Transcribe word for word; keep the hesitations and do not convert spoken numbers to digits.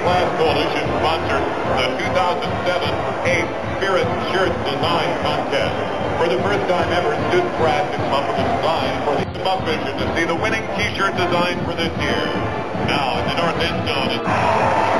Class Coalition sponsored the two thousand seven eighth Spirit Shirt Design Contest. For the first time ever, students were asked to come up with a design for the Buck Vision to see the winning T-shirt design for this year. Now, in the north end zone.